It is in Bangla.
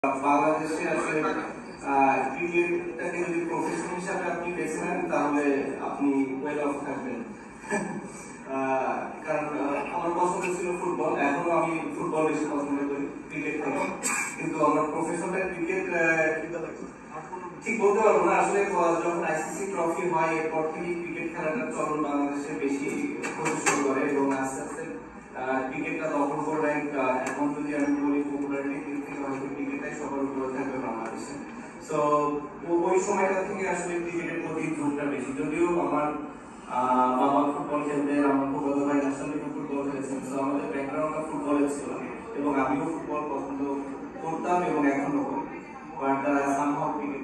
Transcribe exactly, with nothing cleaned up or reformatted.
বাংলাদেশে আসলে ক্রিকেটটাকে যদি প্রফেশন হিসাবে আপনি বেছে নেন তাহলে আপনি ওয়েল অফ থাকবেন। কারণ আমার পছন্দ ছিল ফুটবল, এখনো আমি ফুটবল বেশি পছন্দ করি ক্রিকেট থেকে, কিন্তু আমার প্রফেশনটা ক্রিকেট ঠিক বলতে পারবো না। আসলে যখন আইসিসি ট্রফি হয় এরপর থেকে ক্রিকেট খেলাটার চলন বাংলাদেশে বেশি হতে শুরু করে এবং আস্তে আস্তে ক্রিকেটটা দখল করে। এখন যদি আমি বলি পপুলারিটি দিক থেকে হয়তো ক্রিকেটটাই সবার উপরে থাকবে বাংলাদেশে। তো ওই সময়টা থেকে আসলে ক্রিকেটের প্রতি ঝোঁকটা বেশি। যদিও আমার বাবা ফুটবল খেলতেন, আমার বড় ভাই ন্যাশনাল টিমে ফুটবল খেলেছেন, তো আমাদের ব্যাকগ্রাউন্ডটা ফুটবলের ছিল এবং আমিও ফুটবল পছন্দ করতাম এবং এখনো করি, বাট সামহাউ ক্রিকেট